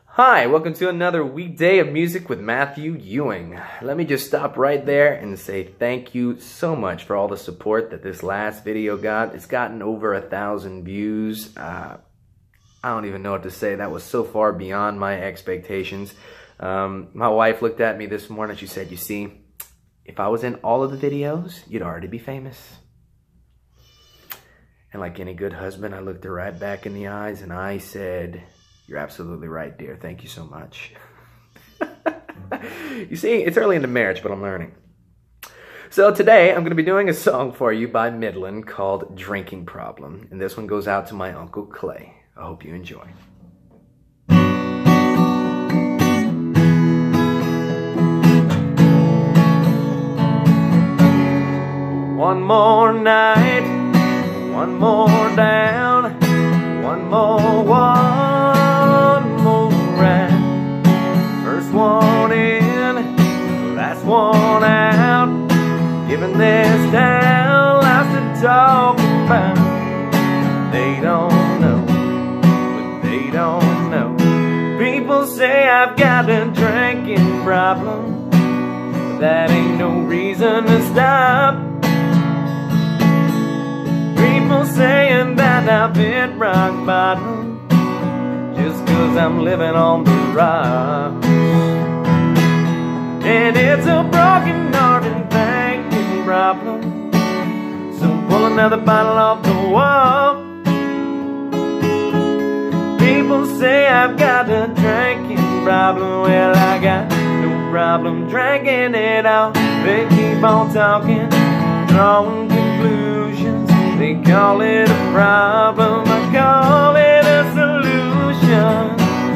Hi, welcome to another weekday of music with Mathew Ewing. Let me just stop right there and say thank you so much for all the support that this last video got. It's gotten over 1,000 views. I don't even know what to say. That was so far beyond my expectations. My wife looked at me this morning. She said, "You see, if I was in all of the videos, you'd already be famous." And like any good husband, I looked her right back in the eyes and I said, "You're absolutely right, dear. Thank you so much." You see, it's early into marriage, but I'm learning. So today, I'm going to be doing a song for you by Midland called Drinking Problem. And this one goes out to my Uncle Clay. I hope you enjoy. One more night, one more down, one more round. First one in, last one out. Giving this down, lots to talk about. They don't know, but they don't know. People say I've got a drinking problem, but that ain't no reason to stop. People saying that I've hit rock bottom just 'cause I'm living on the rocks. And it's a broken heart and thinking problem, so pull another bottle off the wall. People say I've got a drinking problem. Well, I got no problem drinking it out. They keep on talking, drawing conclusions. They call it a problem, I call it a solution.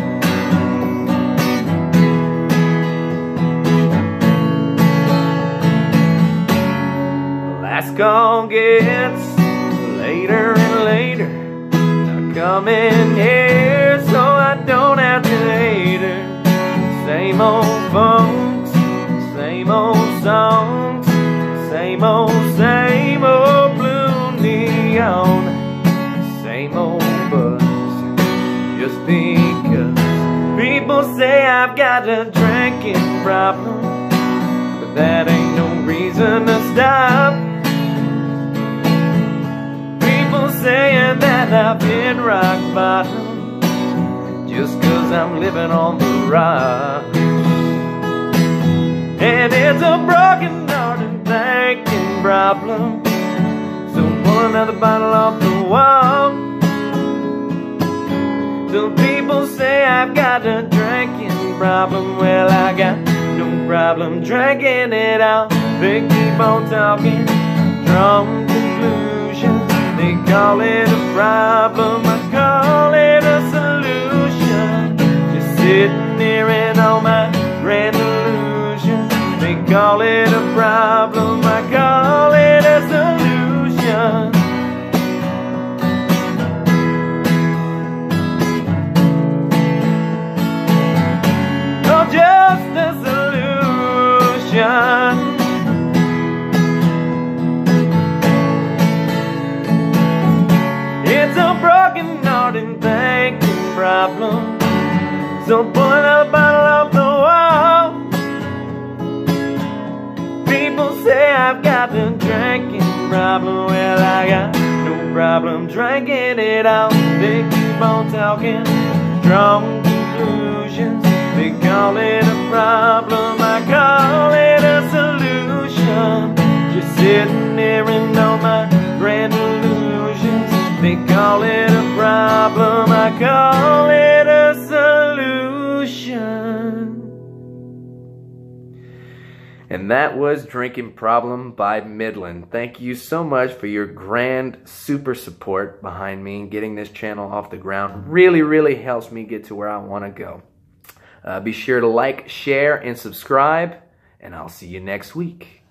Last call gets later and later. Now come in here so I don't have to hate her. Same old folks, same old songs, same old blue neon, same old buzz. Just because people say I've got a drinking problem, but that ain't no reason to stop. People saying that I've hit rock bottom just 'cause I'm living on the rocks. And it's a broken heart and thinking problem, so pull another bottle off the wall. Some people say I've got a drinking problem. Well, I got no problem drinking it out. They keep on talking, drawing conclusions. They call it a problem, I call it a solution. Just sitting here in all my grand illusions. They call it a problem, I call it a solution. Oh, just a solution. It's a broken heart and thinking problem, so pull another bottle off the wall. People say I've got a drinking problem. Well, I got no problem drinking it out. They keep on talking, drawing conclusions. They call it a problem, I call it a solution. Just sitting there in all my grand illusions. They call it a problem, I call it a solution. And that was Drinking Problem by Midland. Thank you so much for your grand, super support behind me. Getting this channel off the ground really helps me get to where I want to go. Be sure to like, share, and subscribe, and I'll see you next week.